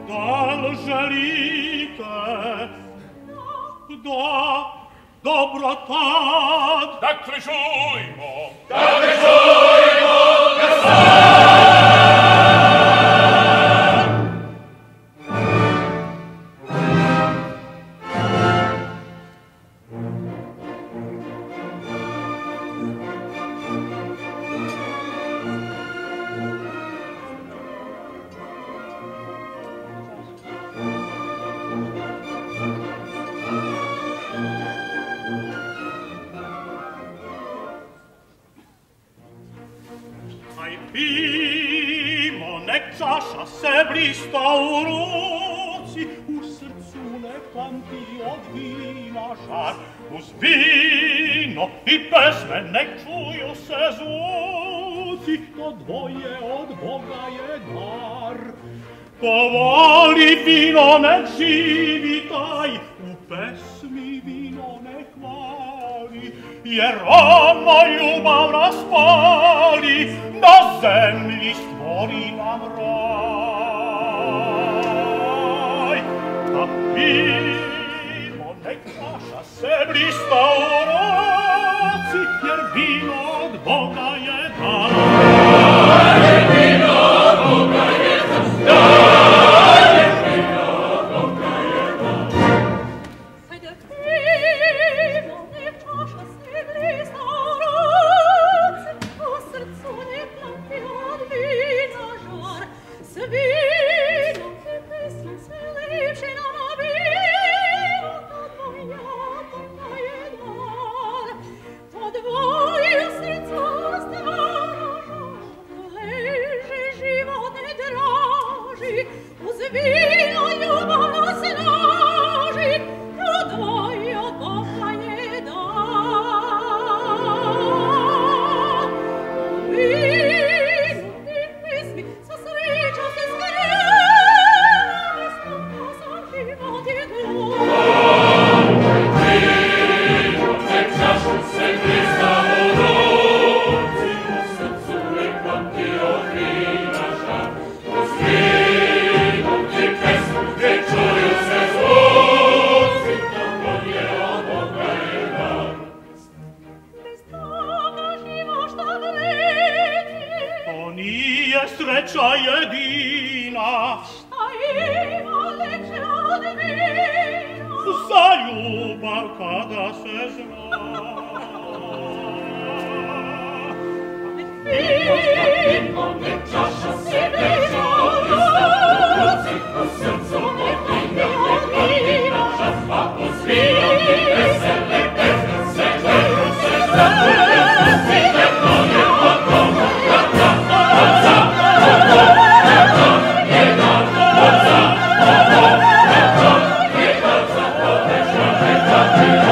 dal želite, da dobrotad. Dakle čujmo, Pimo, nek čaša se blista u ruci, u srcu nek pamti od vina žar. Uz vino i pesme nek čuju se zvuci, to dvoje od Boga je dar. Ko voli vino nek živi taj, u pesmi vino nek hvali, jer ono ljubav raspali, na zemlji stvori nam raj. A vino nek naša se blista u ruci, jer vino od Boga je dar. Jer vino od Boga je dar. Jer vino od Boga je dar. Hajde vino nek naša se blista u ruci, u srcu nek plamti od vina žar. S vinom i pesmom sve lepše nam vino, to Boga je dar. To dvoje srca straža, leže život ne draži, uz vino ljubav nas snaži, to dvoje od Boga je dar. Vino i pesmi sa sreća se skrene, stopno sam život je drag. vino nek čašu se blista u ruci, u srcu nek pamti od vina žar. Uz vino i pesmu nek čuju se zvuci, to dvoje od Boga je dar. Bez toga živo šta vredi, To nije sreća jedina, šta ima lepše od vina. za ljubav kada se zna. Vino nek čaša se blista u ruci, u srcu nek pamti od vina žar. A uz vino i vesele pesme se čuju se zvuci, to dvoje od Boga je dar. Od za, od za, od za, od za, od za, od za, od za, od za, od za, od za,